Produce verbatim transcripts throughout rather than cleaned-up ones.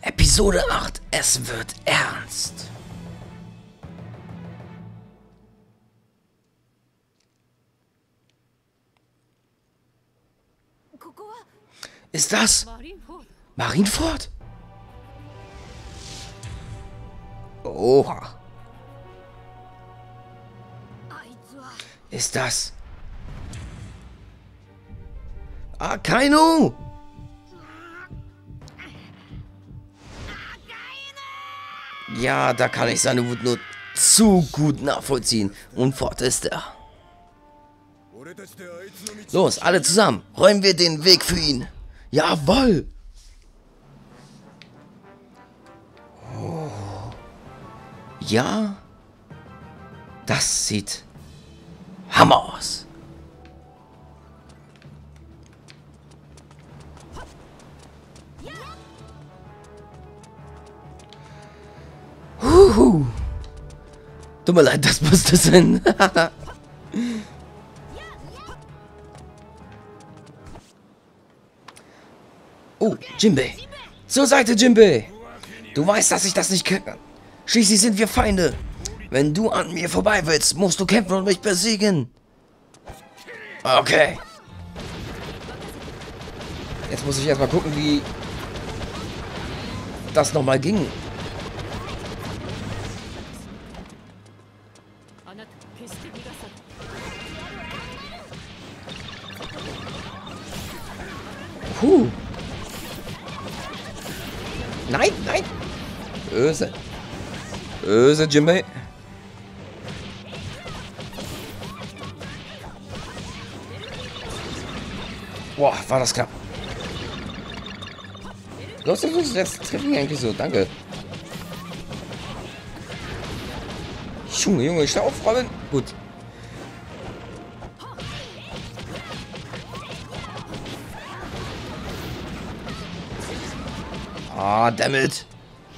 Episode acht. Es wird ernst. Ist das Marineford? Oha. Ist das Akainu? Ja, da kann ich seine Wut nur zu gut nachvollziehen. Und fort ist er. Los, alle zusammen. Räumen wir den Weg für ihn. Jawohl. Oh. Ja. Das sieht Hammer aus. Huhu. Tut mir leid, das musste sein. Oh, Jinbei. Zur Seite, Jinbei. Du weißt, dass ich das nicht kann. Schließlich sind wir Feinde. Wenn du an mir vorbei willst, musst du kämpfen und mich besiegen. Okay. Jetzt muss ich erstmal gucken, wie das nochmal ging. Puh. Nein, nein. Böse. Böse, Jinbei. Boah, war das knapp. Los, los, los, jetzt treffe ich eigentlich so. Danke. Junge, Junge, steh auf, Robin. Gut. Ah, dammit.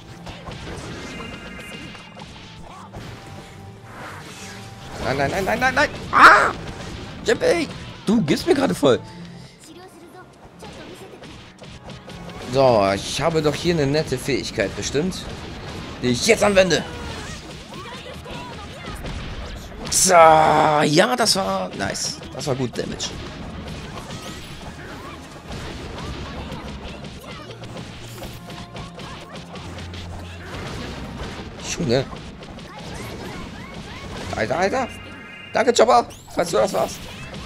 Nein, nein, nein, nein, nein, nein. Ah! Jinbei! Du gibst mir gerade voll. So, ich habe doch hier eine nette Fähigkeit bestimmt, die ich jetzt anwende. So, ja, das war nice. Das war gut Damage. Junge. Alter, Alter. Danke, Chopper, falls du das warst.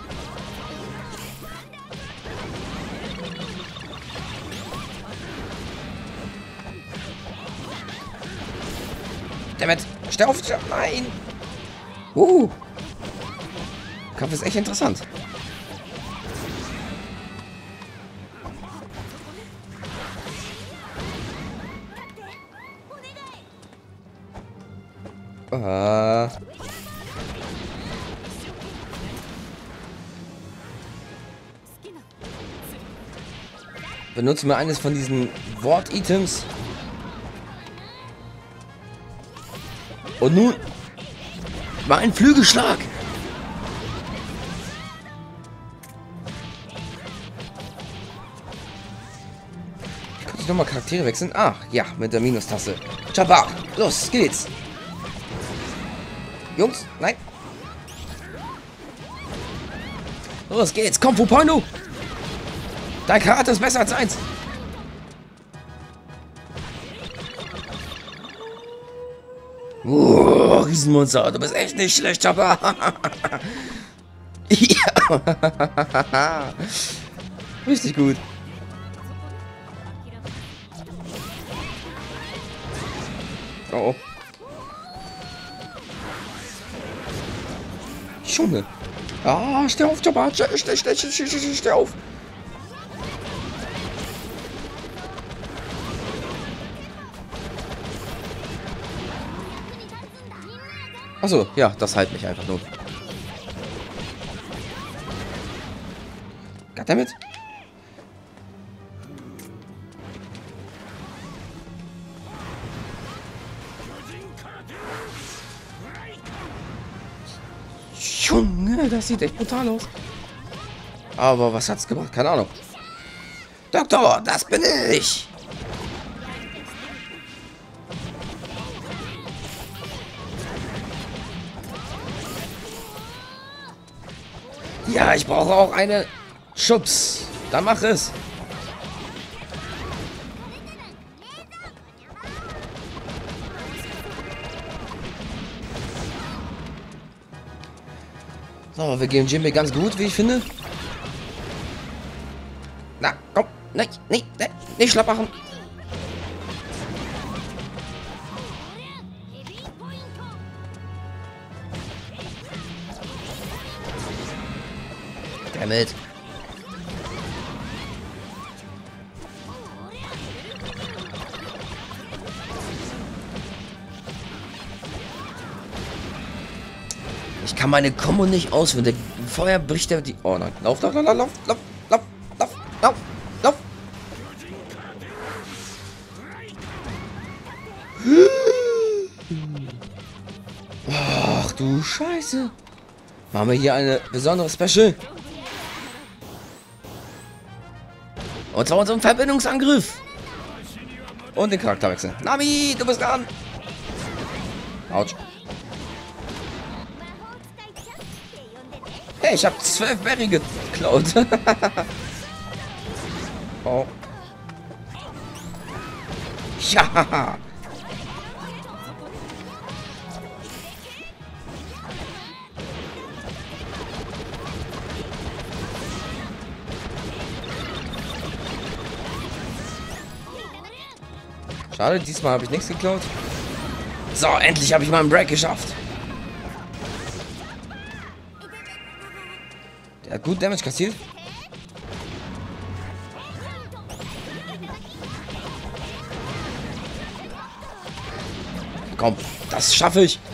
Dammit. Steh auf. Nein. Uh. Kampf ist echt interessant. Ah. Benutzen wir eines von diesen Wort-Items. Und nun war ein Flügelschlag. Kann ich nochmal Charaktere wechseln? Ach, ja, mit der Minustaste. Chopper, los geht's. Jungs, nein. Los geht's, komm, Fupano. Dein Charakter ist besser als eins. Oh, Riesenmonster, du bist echt nicht schlecht, Chopper. Ja. Richtig gut. Oh. Junge. Ah, steh auf, Chopper. Steh, steh, steh, steh, steh, steh auf. Achso, ja, das halt mich einfach nur. Goddammit. Junge, das sieht echt brutal aus. Aber was hat's gemacht? Keine Ahnung. Doktor, das bin ich. Ja, ich brauche auch eine Schubs. Dann mach es. So, wir gehen Jinbei ganz gut, wie ich finde. Na, komm. Nicht, nicht, nicht, nicht schlapp machen. Damit. Ich kann meine Kombo nicht ausführen. Der Feuer bricht der die. Oh nein. Lauf, lauf, lauf, lauf, lauf, lauf, lauf, lauf, lauf. Ach du Scheiße. Machen wir hier eine besondere Special. Und zwar unseren Verbindungsangriff. Und den Charakterwechsel. Nami, du bist dran. Autsch. Hey, ich habe zwölf Berry geklaut. Oh. Ja. Schade, diesmal habe ich nichts geklaut. So, endlich habe ich mal einen Break geschafft. Der hat gut Damage kassiert. Komm, das schaffe ich.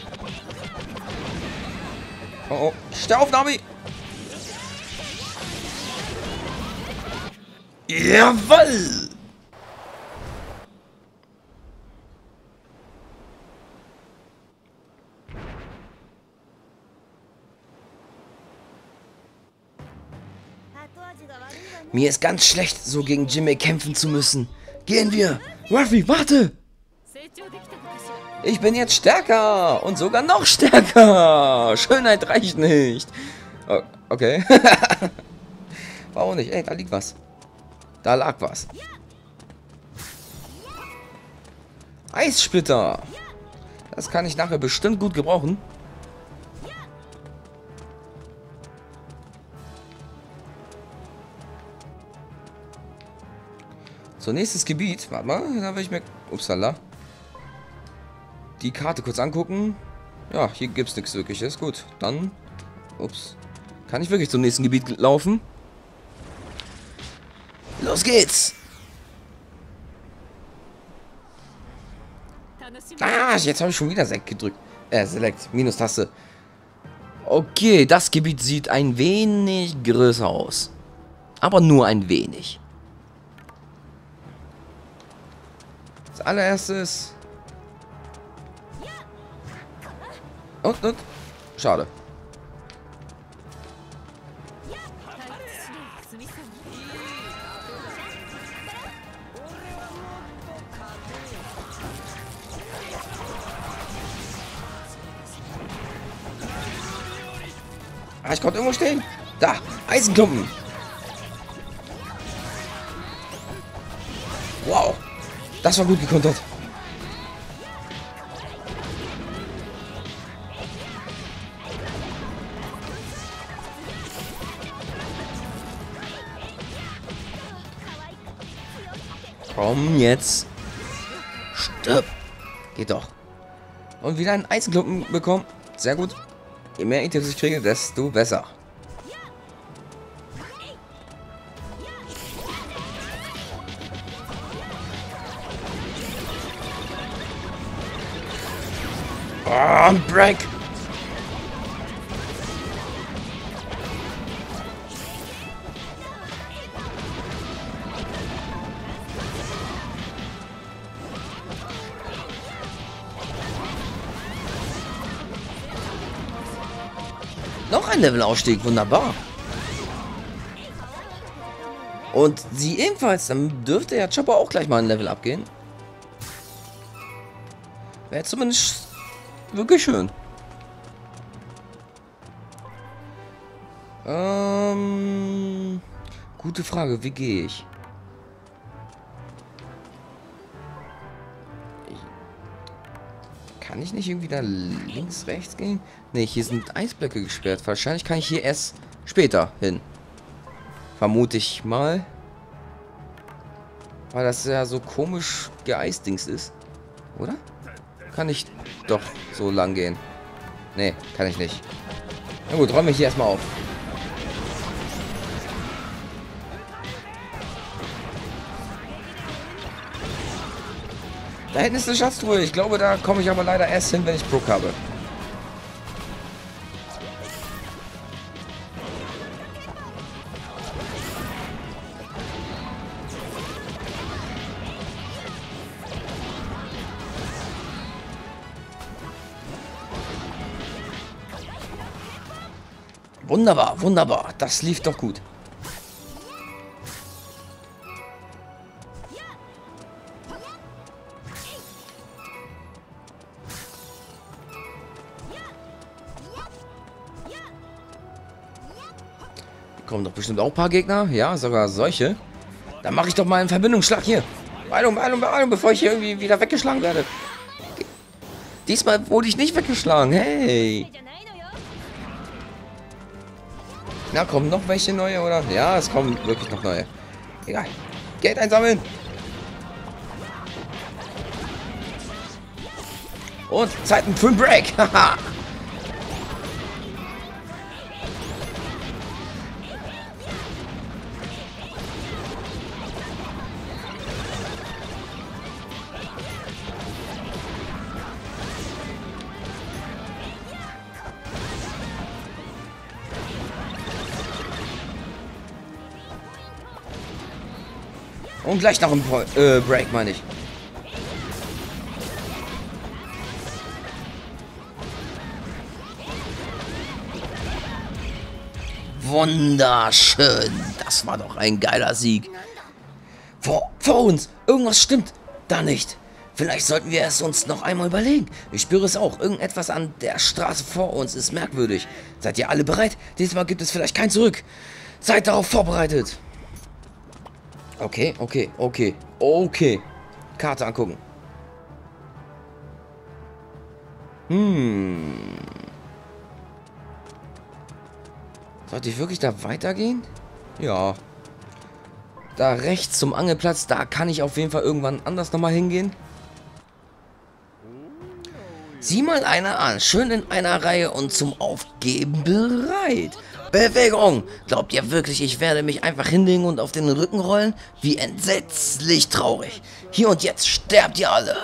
Oh, oh. Steh auf, Nami. Jawoll. Mir ist ganz schlecht, so gegen Jinbei kämpfen zu müssen. Gehen wir. Ruffy, warte. Ich bin jetzt stärker. Und sogar noch stärker. Schönheit reicht nicht. Oh, okay. Warum nicht? Ey, da liegt was. Da lag was. Eissplitter. Das kann ich nachher bestimmt gut gebrauchen. So, nächstes Gebiet. Warte mal, da will ich mir... Upsala. Die Karte kurz angucken. Ja, hier gibt es nichts Wirkliches. Gut, dann... Ups. Kann ich wirklich zum nächsten Gebiet laufen? Los geht's! Ah, jetzt habe ich schon wieder Select gedrückt. Äh, Select. Minustaste. Okay, das Gebiet sieht ein wenig größer aus. Aber nur ein wenig. Als allererstes. Und, und. Schade. Ah, ich konnte irgendwo stehen. Da, Eisenklumpen. Wow. Das war gut gekontert. Komm jetzt. Stirb. Geht doch. Und wieder einen Eisenklumpen bekommen. Sehr gut. Je mehr Items ich kriege, desto besser. Oh, Break. Noch ein Levelaufstieg, wunderbar. Und sie ebenfalls, dann dürfte ja Chopper auch gleich mal ein Level abgehen. Wäre zumindest wirklich schön. Ähm, gute Frage. Wie gehe ich? Kann ich nicht irgendwie da links, rechts gehen? Ne, hier sind Eisblöcke gesperrt. Wahrscheinlich kann ich hier erst später hin. Vermute ich mal. Weil das ja so komisch geeisdings ist. Oder? Kann ich doch so lang gehen? Ne, kann ich nicht. Na gut, räumen wir hier erstmal auf. Da hinten ist eine Schatztruhe. Ich glaube, da komme ich aber leider erst hin, wenn ich Brook habe. Wunderbar, wunderbar. Das lief doch gut. Kommen doch bestimmt auch ein paar Gegner. Ja, sogar solche. Dann mache ich doch mal einen Verbindungsschlag hier. Beeilung, Beeilung, Beeilung, bevor ich hier irgendwie wieder weggeschlagen werde. Diesmal wurde ich nicht weggeschlagen. Hey. Na, kommen noch welche neue, oder? Ja, es kommen wirklich noch neue. Egal. Geld einsammeln. Und Zeit für einen Break. Haha. Und gleich noch ein äh, Break, meine ich. Wunderschön. Das war doch ein geiler Sieg. Vor, vor uns. Irgendwas stimmt da nicht. Vielleicht sollten wir es uns noch einmal überlegen. Ich spüre es auch. Irgendetwas an der Straße vor uns ist merkwürdig. Seid ihr alle bereit? Diesmal gibt es vielleicht kein Zurück. Seid darauf vorbereitet. Okay, okay, okay, okay. Karte angucken. Hm. Sollte ich wirklich da weitergehen? Ja. Da rechts zum Angelplatz, da kann ich auf jeden Fall irgendwann anders nochmal hingehen. Sieh mal einer an. Schön in einer Reihe und zum Aufgeben bereit. Bewegung! Glaubt ihr wirklich, ich werde mich einfach hinlegen und auf den Rücken rollen? Wie entsetzlich traurig. Hier und jetzt sterbt ihr alle.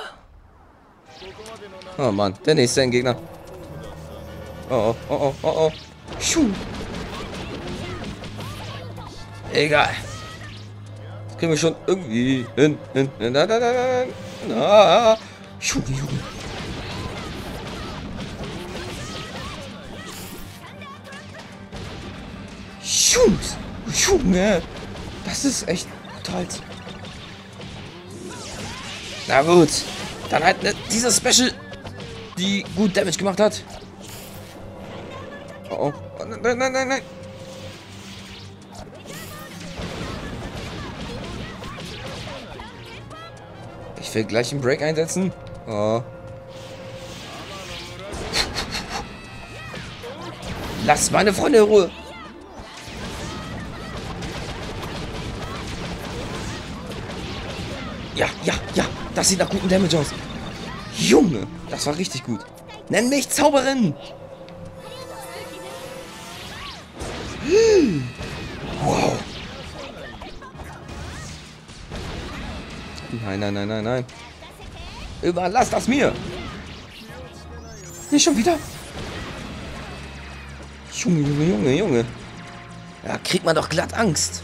Oh Mann, der nächste Gegner. Oh, oh, oh, oh, oh. Schuh. Egal. Das kriegen wir schon irgendwie hin, hin, hin, da, da, da, da. Na. Schuh, Junge. Shoot! Junge! Das ist echt toll. Na gut. Dann halt ne, diese Special, die gut Damage gemacht hat. Oh, oh. Nein, nein, nein, nein. Ich will gleich einen Break einsetzen. Oh. Lass meine Freunde in Ruhe. Ja, ja, ja. Das sieht nach guten Damage aus. Junge, das war richtig gut. Nenn mich Zauberin. Hm. Wow. Nein, nein, nein, nein, nein. Überlass das mir. Nicht schon wieder. Junge, Junge, Junge, Junge. Ja, kriegt man doch glatt Angst.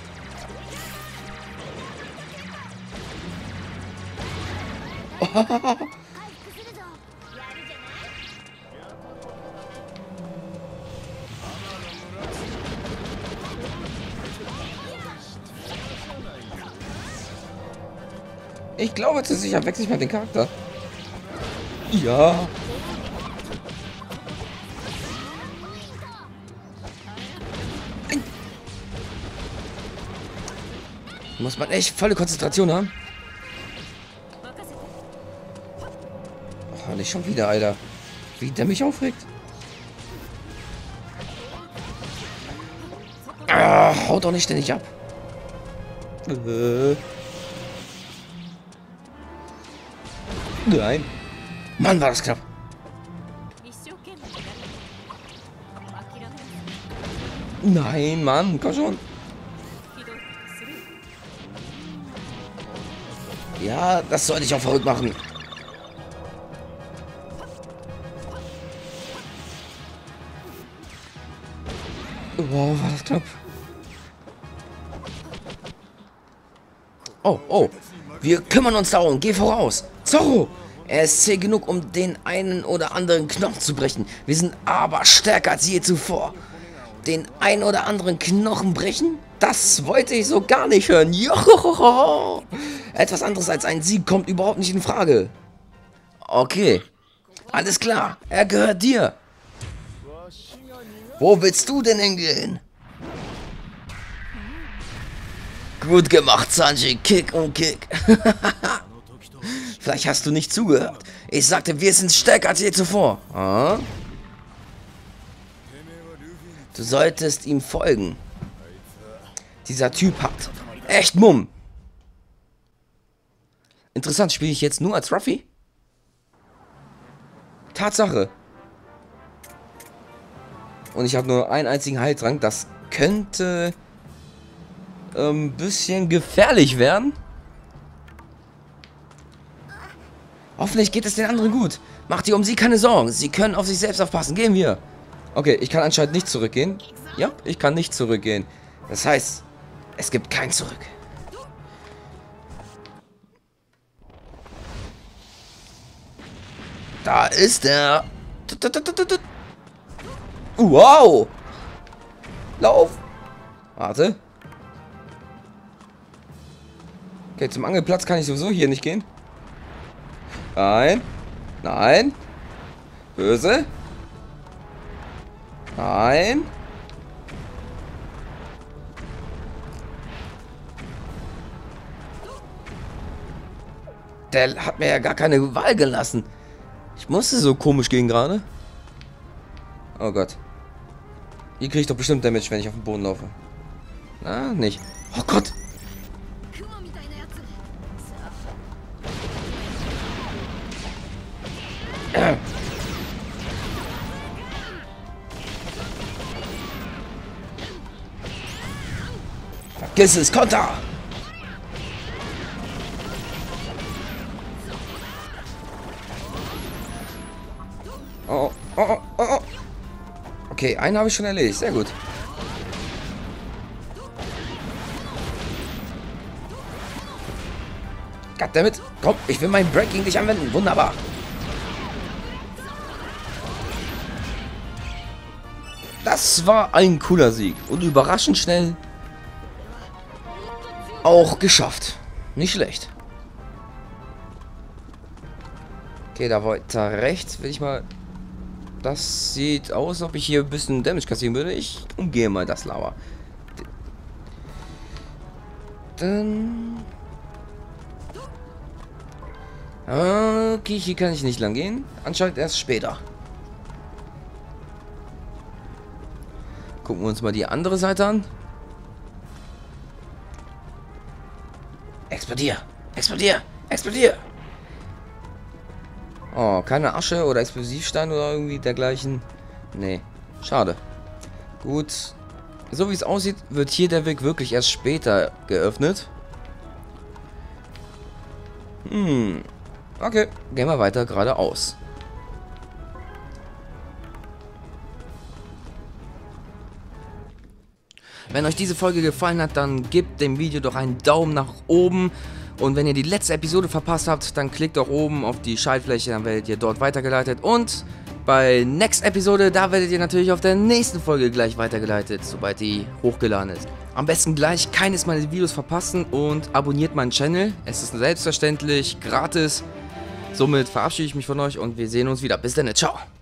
Ich glaube zu sicher, wechsle ich mal den Charakter. Ja. Muss man echt volle Konzentration haben. Oh, nicht schon wieder, Alter. Wie der mich aufregt. Ah, haut doch nicht ständig ab. Äh. Nein. Mann, war das knapp. Nein, Mann, komm schon. Ja, das sollte ich auch verrückt machen. Wow, war das knapp. Oh, oh. Wir kümmern uns darum. Geh voraus. Zorro! Er ist zäh genug, um den einen oder anderen Knochen zu brechen. Wir sind aber stärker als je zuvor. Den einen oder anderen Knochen brechen? Das wollte ich so gar nicht hören. Johohoho. Etwas anderes als ein Sieg kommt überhaupt nicht in Frage. Okay. Alles klar. Er gehört dir. Wo willst du denn hingehen? Gut gemacht, Sanji. Kick und Kick. Vielleicht hast du nicht zugehört. Ich sagte, wir sind stärker als je zuvor. Ah? Du solltest ihm folgen. Dieser Typ hat echt Mumm. Interessant, spiele ich jetzt nur als Ruffy? Tatsache. Und ich habe nur einen einzigen Heiltrank. Das könnte ein ähm, bisschen gefährlich werden. Hoffentlich geht es den anderen gut. Mach dir um sie keine Sorgen. Sie können auf sich selbst aufpassen. Gehen wir. Okay, ich kann anscheinend nicht zurückgehen. Ja, ich kann nicht zurückgehen. Das heißt, es gibt kein Zurück. Da ist er. Wow. Lauf. Warte. Okay, zum Angelplatz kann ich sowieso hier nicht gehen. Nein. Nein. Böse. Nein. Der hat mir ja gar keine Wahl gelassen. Ich musste so komisch gehen gerade. Oh Gott. Hier kriege ich doch bestimmt Damage, wenn ich auf dem Boden laufe. Na, nicht. Oh Gott. Äh. Vergiss es, Konter! Oh, oh, oh, oh. Okay, einen habe ich schon erledigt. Sehr gut. Goddammit. Komm, ich will meinen Break gegen dich anwenden. Wunderbar. Das war ein cooler Sieg. Und überraschend schnell auch geschafft. Nicht schlecht. Okay, da weiter rechts will ich mal... Das sieht aus, als ob ich hier ein bisschen Damage kassieren würde. Ich umgehe mal das Lava. Dann... Okay, hier kann ich nicht lang gehen. Anscheinend erst später. Gucken wir uns mal die andere Seite an. Explodier! Explodier! Explodier! Oh, keine Asche oder Explosivstein oder irgendwie dergleichen. Nee, schade. Gut. So wie es aussieht, wird hier der Weg wirklich erst später geöffnet. Hm. Okay, gehen wir weiter geradeaus. Wenn euch diese Folge gefallen hat, dann gebt dem Video doch einen Daumen nach oben. Und wenn ihr die letzte Episode verpasst habt, dann klickt doch oben auf die Schaltfläche, dann werdet ihr dort weitergeleitet. Und bei Next Episode, da werdet ihr natürlich auf der nächsten Folge gleich weitergeleitet, sobald die hochgeladen ist. Am besten gleich keines meiner Videos verpassen und abonniert meinen Channel. Es ist selbstverständlich gratis. Somit verabschiede ich mich von euch und wir sehen uns wieder. Bis dann, ciao!